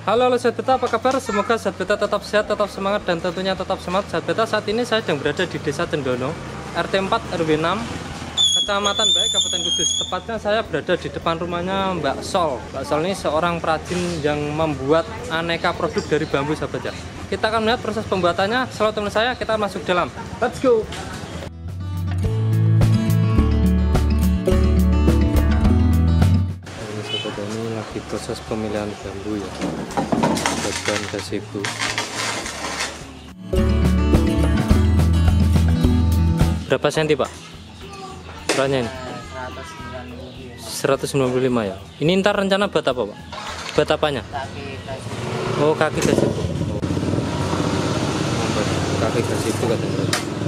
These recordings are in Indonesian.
Halo Sahabat Beta, apa kabar? Semoga Sahabat Beta tetap sehat, tetap semangat, dan tentunya tetap semangat. Sahabat Beta, saat ini saya sedang berada di Desa Cendono, RT 4 RW 6, Kecamatan Baik, Kabupaten Kudus. Tepatnya saya berada di depan rumahnya Mbak Sol. Mbak Sol ini seorang perajin yang membuat aneka produk dari bambu, sahabat ya. Kita akan melihat proses pembuatannya. Selalu teman saya, kita masuk dalam. Let's go! Ini lagi proses pemilihan bambu ya, bagian gazebo. Berapa senti Pak? Ukurannya ini? 195 ya. Ini ntar rencana buat apa Pak? Buat apanya? Oh, kaki gazebo. Kaki gazebo katanya.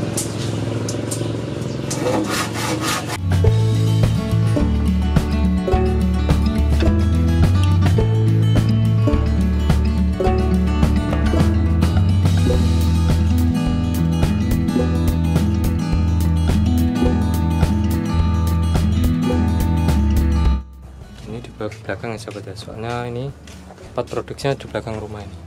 Belakang ya sahabat ya, soalnya ini tempat produksinya di belakang rumah ini.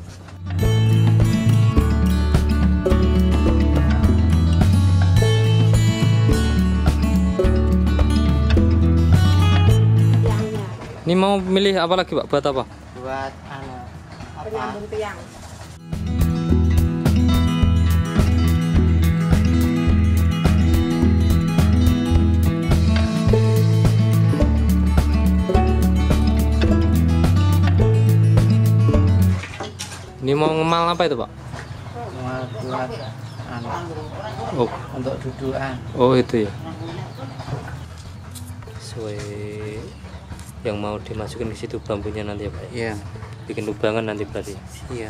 Ini mau milih apa lagi Pak? Buat apa? Buat penyambung tiang. Ini mau ngemal apa itu Pak? Buat Oh, untuk dudukan. oh itu ya. Sesuai yang mau dimasukin ke situ bambunya nanti ya Pak? Iya. Bikin lubangan nanti berarti. Iya.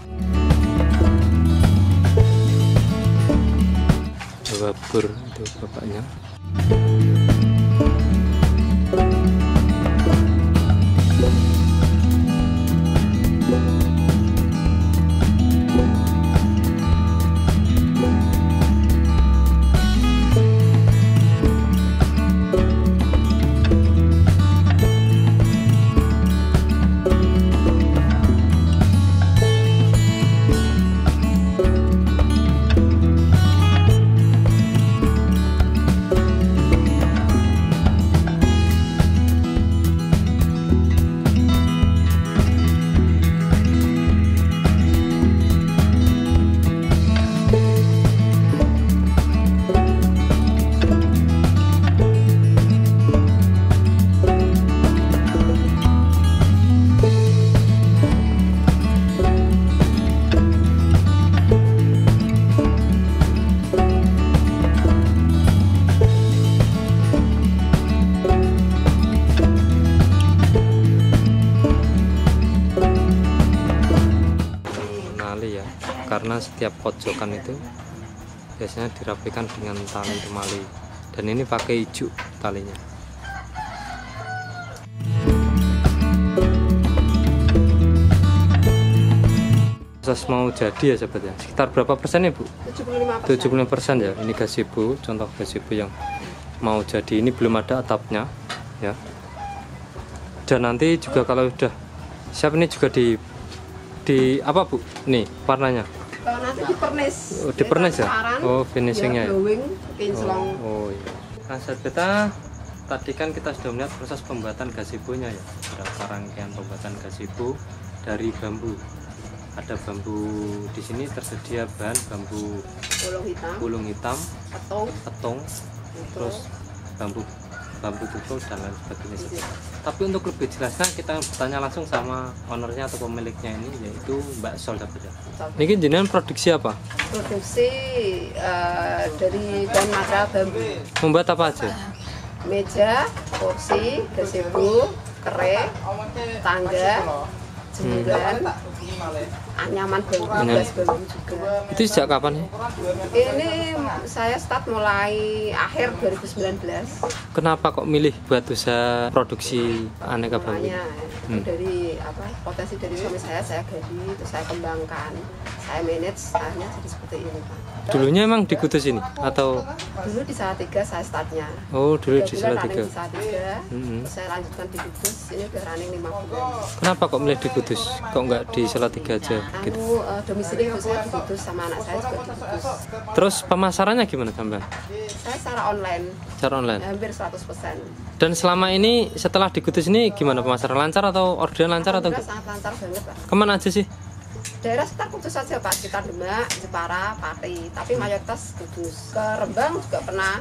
Babur itu bapaknya. Ya, karena setiap pojokan itu biasanya dirapikan dengan tali temali, dan ini pakai ijuk talinya. Proses mau jadi ya sahabat ya, sekitar berapa persen ya Bu? 75% ya. Ini gazebo, contoh gazebo yang mau jadi, ini belum ada atapnya ya. Dan nanti juga kalau udah siap ini juga di apa Bu? Nih warnanya. Kalau nanti dipernis. Oh, dipernis ya? Oh, finishingnya ya. Oh iya. Nah, Sahabat Beta, tadi kan kita sudah melihat proses pembuatan gazebo-nya ya. Ada rangkaian pembuatan gazebo dari bambu. Ada bambu di sini tersedia bahan bambu gulung hitam, petung, terus bambu tutul dan lain sebagainya. Tapi untuk lebih jelasnya kita bertanya langsung sama ownernya atau pemiliknya ini, yaitu Mbak Sol. Ini jenengan produksi apa? Produksi dari bahan material bambu. Membuat apa aja? Meja, kursi, gazebo, kerek, tangga, jemuran, anyaman bambu juga. Itu sejak kapan ya? Ini saya start mulai akhir 2019. Kenapa kok milih buat usaha produksi aneka bambu? Dari potensi dari suami saya gali, terus saya kembangkan, saya manage, akhirnya jadi seperti ini Pak. Dulunya emang di Kudus ini atau? Dulu di Salatiga saya startnya. Oh, dulu di Salatiga. Terus saya lanjutkan di Kudus, ini udah running 5 bulan. Kenapa kok milih di Kudus? Kudus, kok nggak di Salatiga aja gitu? Domisili saya di Kudus, sama anak saya juga di Kudus. Terus pemasarannya gimana sampean? Saya secara online. Secara online. Hampir 100%. Dan selama ini setelah di Kudus ini gimana pemasaran, lancar atau orderan lancar atau? Sangat lancar banget Pak. Kemana aja sih? Daerah sekitar Kudus saja Pak, sekitar Demak, Jepara, Pati, tapi mayoritas Kudus. Ke Rembang juga pernah,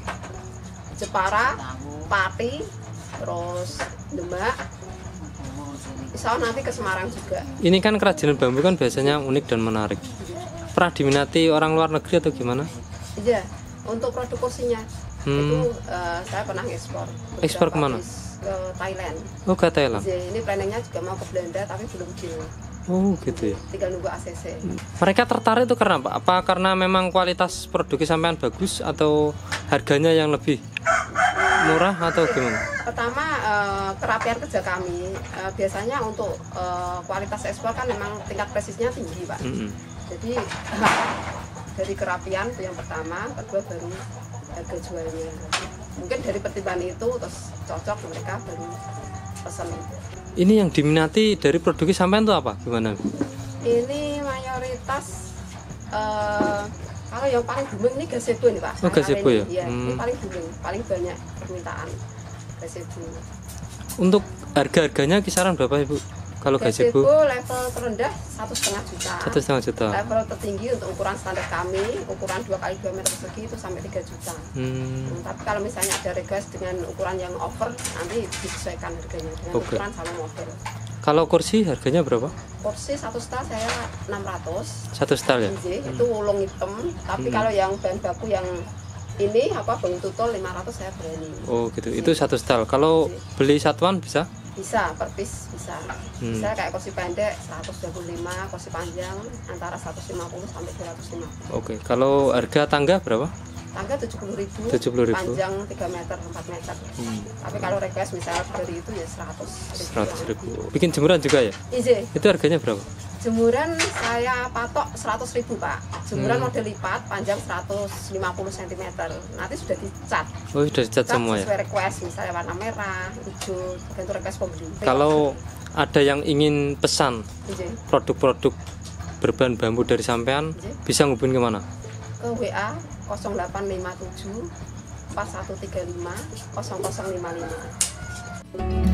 Jepara, Pati, terus Demak. Insya Allah nanti ke Semarang juga. Ini kan kerajinan bambu kan biasanya unik dan menarik. Pernah diminati orang luar negeri atau gimana? Iya, untuk produk kursinya itu saya pernah ekspor. Ekspor kemana? Ke Thailand. Oh, ke Thailand. Ini planningnya juga mau ke Belanda tapi belum deal. Oh gitu ya. Tinggal nunggu ACC. Mereka tertarik itu karena apa? Apa karena memang kualitas produknya sampean bagus atau harganya yang lebih murah atau gimana? Pertama kerapian kerja kami. Biasanya untuk kualitas ekspor kan memang tingkat presisnya tinggi Pak. Jadi dari kerapian itu yang pertama, kedua baru harga jualnya. Mungkin dari pertimbangan itu terus cocok mereka baru pesan. Ini yang diminati dari produknya sampean tuh apa? Gimana? Ini mayoritas kalau yang paling booming ini gazebo nih Pak. Oh, gazebo ya? Iya, ini paling booming, paling banyak permintaan gazebo. Untuk harga-harganya kisaran berapa Ibu? Kalau gazebo level terendah 1,5 juta. 1,5 juta. Level tertinggi untuk ukuran standar kami, ukuran 2x2 meter persegi itu sampai 3 juta. Tapi kalau misalnya ada regas dengan ukuran yang over, nanti disesuaikan harganya dengan ukuran sama model. Kalau kursi harganya berapa? Kursi 1 setel saya 600. 1 setel ya? Itu ulung hitam. Tapi kalau yang bahan baku yang ini bangun tutul 500 saya berani. Oh gitu. Itu 1 setel. Kalau beli satuan bisa? Bisa, per piece bisa. Bisa kayak kursi pendek 125, kursi panjang antara 150 sampai 250. Oke, kalau harga tangga berapa? Tangga 70.000, 70.000. panjang 3 meter, 4 meter. Tapi kalau request misalnya dari itu ya 100.000. Bikin jemuran juga ya? Iya. Itu harganya berapa? Jemuran saya patok 100.000 Pak. Jemuran model lipat, panjang 150 cm. Nanti sudah dicat. Oh, sudah dicat semua ya? Sesuai request, misalnya warna merah, hijau, tergantung request pembeli. Kalau ada yang ingin pesan produk-produk berbahan bambu dari sampean, bisa ngubungin kemana? Ke WA 0857 4135 0055.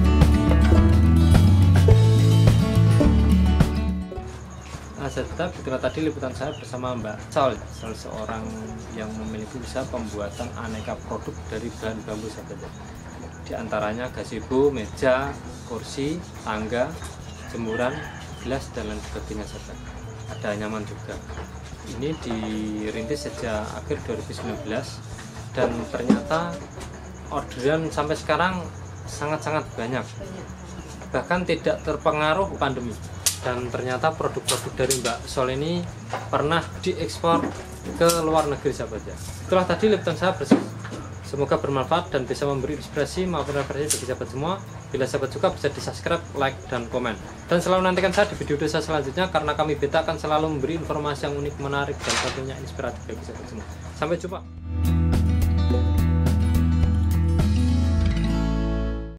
Itulah tadi liputan saya bersama Mbak Sol, salah seorang yang memiliki usaha pembuatan aneka produk dari bahan bambu sahabat. Di antaranya gazebo, meja, kursi, tangga, jemuran, gelas dan lain sebagainya sahabat. Ada nyaman juga. Ini dirintis sejak akhir 2019 dan ternyata orderan sampai sekarang sangat-sangat banyak. Bahkan tidak terpengaruh pandemi. Dan ternyata produk-produk dari Mbak Sol ini pernah diekspor ke luar negeri sahabat ya. Itulah tadi liputan saya bersama. Semoga bermanfaat dan bisa memberi inspirasi maupun referensi bagi sahabat semua. Bila sahabat suka bisa di subscribe, like, dan komen. Dan selalu nantikan saya di video saya selanjutnya karena kami Beta akan selalu memberi informasi yang unik, menarik, dan tentunya inspiratif bagi sahabat semua. Sampai jumpa.